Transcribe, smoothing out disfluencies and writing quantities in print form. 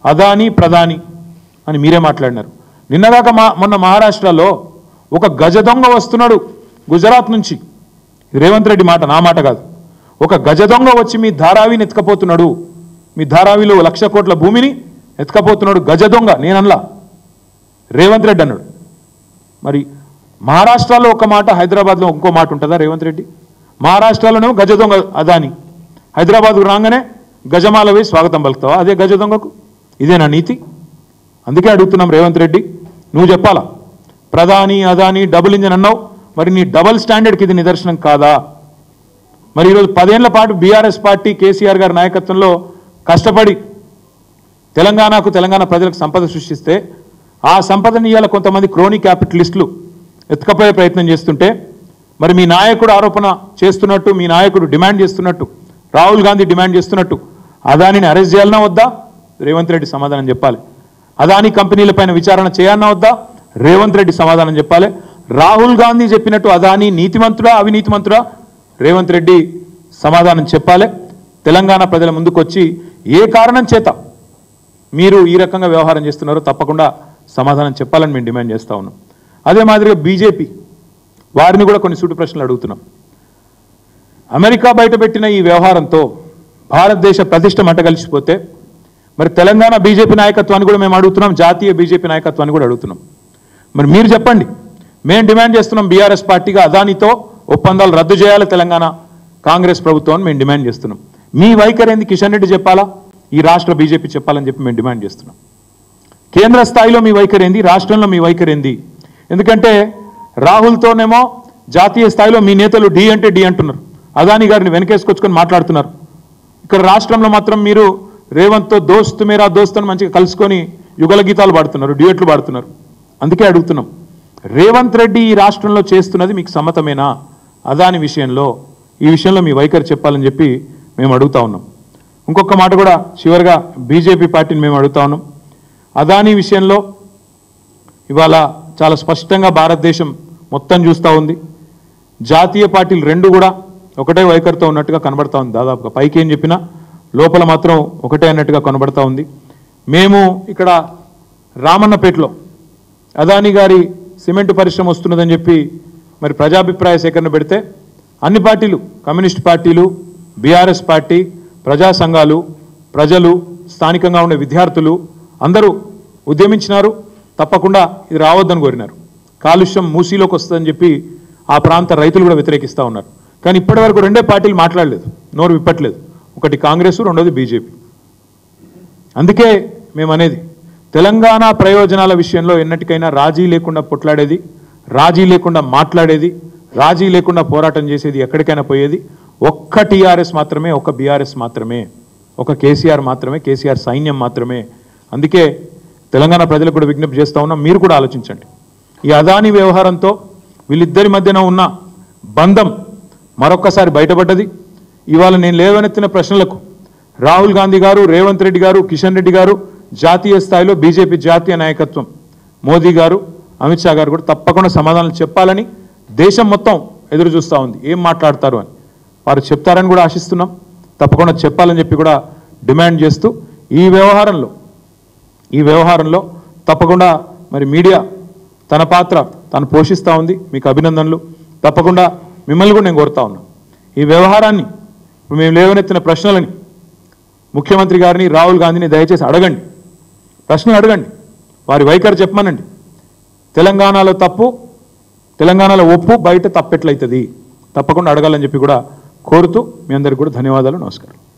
అదాని ప్రధాని అని మీరే మాట్లాడినారు. నిన్నదాకా మొన్న మహారాష్ట్రలో ఒక గజ దొంగ వస్తున్నాడు గుజరాత్ నుంచి. రేవంత్ రెడ్డి మాట, నా మాట కాదు. ఒక గజ దొంగ వచ్చి మీ ధారావిని ఎత్తుకపోతున్నాడు, మీ ధారావిలో 1,00,000 కోట్ల భూమిని ఎత్తుకపోతున్నాడు గజ దొంగ. నేనల్లా, రేవంత్ రెడ్డి అన్నాడు. మరి మహారాష్ట్రలో ఒక మాట, హైదరాబాద్లో ఇంకో మాట ఉంటుందా రేవంత్ రెడ్డి? మహారాష్ట్రలోనేమో గజ దొంగ అదాని, హైదరాబాద్కు రాగానే గజమాల వేసి స్వాగతం పలుకుతావా అదే గజ దొంగకు? ఇదేనా నీతి? అందుకే అడుగుతున్నాం రేవంత్ రెడ్డి, నువ్వు చెప్పాలా. ప్రధాని అదాని డబుల్ ఇంజన్ అన్నావు, మరి నీ డబుల్ స్టాండర్డ్కి ఇది నిదర్శనం కాదా? మరి ఈరోజు 10 ఏళ్ల పాటు బీఆర్ఎస్ పార్టీ కేసీఆర్ గారి నాయకత్వంలో కష్టపడి తెలంగాణ ప్రజలకు సంపద సృష్టిస్తే ఆ సంపదని ఇవాళ కొంతమంది క్రోనీ క్యాపిటలిస్టులు ఎత్తుకపోయే ప్రయత్నం చేస్తుంటే, మరి మీ నాయకుడు ఆరోపణ చేస్తున్నట్టు, మీ నాయకుడు డిమాండ్ చేస్తున్నట్టు, రాహుల్ గాంధీ డిమాండ్ చేస్తున్నట్టు అదానిని అరెస్ట్ చేయాలన్నా వద్దా? రేవంత్ రెడ్డి సమాధానం చెప్పాలి. అదాని కంపెనీలపైన విచారణ చేయాలన్నా వద్దా? రేవంత్ రెడ్డి సమాధానం చెప్పాలి. రాహుల్ గాంధీ చెప్పినట్టు అదాని నీతిమంతుడా అవినీతిమంతుడా? రేవంత్ రెడ్డి సమాధానం చెప్పాలి. తెలంగాణ ప్రజల ముందుకొచ్చి ఏ కారణం చేత మీరు ఈ రకంగా వ్యవహారం చేస్తున్నారో తప్పకుండా సమాధానం చెప్పాలని మేము డిమాండ్ చేస్తూ ఉన్నాం. అదే మాదిరిగా బీజేపీ వారిని కూడా కొన్ని సూటి ప్రశ్నలు అడుగుతున్నాం. అమెరికా బయటపెట్టిన ఈ వ్యవహారంతో భారతదేశ ప్రతిష్ట మంటగలిసిపోతే మరి తెలంగాణ బీజేపీ నాయకత్వాన్ని కూడా మేము అడుగుతున్నాం, జాతీయ బీజేపీ నాయకత్వాన్ని కూడా అడుగుతున్నాం. మరి మీరు చెప్పండి. మేము డిమాండ్ చేస్తున్నాం బీఆర్ఎస్ పార్టీగా అదానితో ఒప్పందాలు రద్దు చేయాలి తెలంగాణ కాంగ్రెస్ ప్రభుత్వం మేము డిమాండ్ చేస్తున్నాం. మీ వైఖరి ఏంది కిషన్ రెడ్డి చెప్పాలా, ఈ రాష్ట్ర బీజేపీ చెప్పాలని చెప్పి మేము డిమాండ్ చేస్తున్నాం. కేంద్ర స్థాయిలో మీ వైఖరి ఏంది, రాష్ట్రంలో మీ వైఖరి ఏంది? ఎందుకంటే రాహుల్తోనేమో జాతీయ స్థాయిలో మీ నేతలు డి అంటే డి అంటున్నారు, అదాని గారిని వెనకేసుకొచ్చుకొని మాట్లాడుతున్నారు. ఇక్కడ రాష్ట్రంలో మాత్రం మీరు రేవంత్తో దోస్త్ మేరా దోస్త్ అని మంచిగా కలుసుకొని యుగల గీతాలు పాడుతున్నారు, డ్యూయట్లు పాడుతున్నారు. అందుకే అడుగుతున్నాం, రేవంత్ రెడ్డి ఈ రాష్ట్రంలో చేస్తున్నది మీకు సమ్మతమేనా? అదాని విషయంలో ఈ విషయంలో మీ వైఖరి చెప్పాలని చెప్పి మేము అడుగుతా ఉన్నాం. ఇంకొక మాట కూడా చివరిగా బీజేపీ పార్టీని మేము అడుగుతా ఉన్నాం. అదాని విషయంలో ఇవాళ చాలా స్పష్టంగా భారతదేశం మొత్తం చూస్తూ ఉంది. జాతీయ పార్టీలు రెండు కూడా ఒకటే వైఖరితో ఉన్నట్టుగా కనబడతా ఉంది. దాదాపుగా పైకి ఏం చెప్పినా లోపల మాత్రం ఒకటే అన్నట్టుగా కనబడతా ఉంది. మేము ఇక్కడ రామన్నపేటలో అదాని గారి సిమెంట్ పరిశ్రమ వస్తున్నదని చెప్పి మరి ప్రజాభిప్రాయ సేకరణ పెడితే అన్ని పార్టీలు, కమ్యూనిస్ట్ పార్టీలు, బీఆర్ఎస్ పార్టీ, ప్రజా సంఘాలు, ప్రజలు, స్థానికంగా ఉండే విద్యార్థులు అందరూ ఉద్యమించినారు. తప్పకుండా ఇది రావద్దని కోరినారు. కాలుష్యం మూసీలోకి వస్తుందని చెప్పి ఆ ప్రాంత రైతులు కూడా వ్యతిరేకిస్తూ ఉన్నారు. కానీ ఇప్పటివరకు రెండే పార్టీలు మాట్లాడలేదు, నోరు విప్పట్లేదు. ఒకటి కాంగ్రెస్, రెండోది బీజేపీ. అందుకే మేము అనేది తెలంగాణ ప్రయోజనాల విషయంలో ఎన్నటికైనా రాజీ లేకుండా పొట్లాడేది, రాజీ లేకుండా మాట్లాడేది, రాజీ లేకుండా పోరాటం చేసేది, ఎక్కడికైనా పోయేది ఒక్క టీఆర్ఎస్ మాత్రమే, ఒక్క బీఆర్ఎస్ మాత్రమే, ఒక కేసీఆర్ మాత్రమే, కేసీఆర్ సైన్యం మాత్రమే. అందుకే తెలంగాణ ప్రజలకు కూడా విజ్ఞప్తి చేస్తూ ఉన్నాం, మీరు కూడా ఆలోచించండి. ఈ అదాని వ్యవహారంతో వీళ్ళిద్దరి మధ్యన ఉన్న బంధం మరొక్కసారి బయటపడ్డది. ఇవాళ నేను లేవనెత్తిన ప్రశ్నలకు రాహుల్ గాంధీ గారు, రేవంత్ రెడ్డి గారు, కిషన్ రెడ్డి గారు, జాతీయ స్థాయిలో బీజేపీ జాతీయ నాయకత్వం మోదీ గారు, అమిత్ షా గారు కూడా తప్పకుండా సమాధానం చెప్పాలని దేశం మొత్తం ఎదురు చూస్తూ ఉంది. ఏం మాట్లాడతారు అని వారు చెప్తారని కూడా ఆశిస్తున్నాం. తప్పకుండా చెప్పాలని చెప్పి కూడా డిమాండ్ చేస్తూ ఈ వ్యవహారంలో తప్పకుండా మరి మీడియా తన పాత్ర తను పోషిస్తూ ఉంది. మీకు అభినందనలు. తప్పకుండా మిమ్మల్ని కూడా నేను కోరుతా ఉన్నాను, ఈ వ్యవహారాన్ని ఇప్పుడు మేము లేవనెత్తిన ప్రశ్నలని ముఖ్యమంత్రి గారిని, రాహుల్ గాంధీని దయచేసి అడగండి, ప్రశ్నలు అడగండి, వారి వైఖరి చెప్పమనండి. తెలంగాణలో తప్పు, తెలంగాణలో ఒప్పు, బయట తప్పెట్లయితుంది, తప్పకుండా అడగాలని చెప్పి కూడా కోరుతూ మీ అందరికీ కూడా ధన్యవాదాలు, నమస్కారం.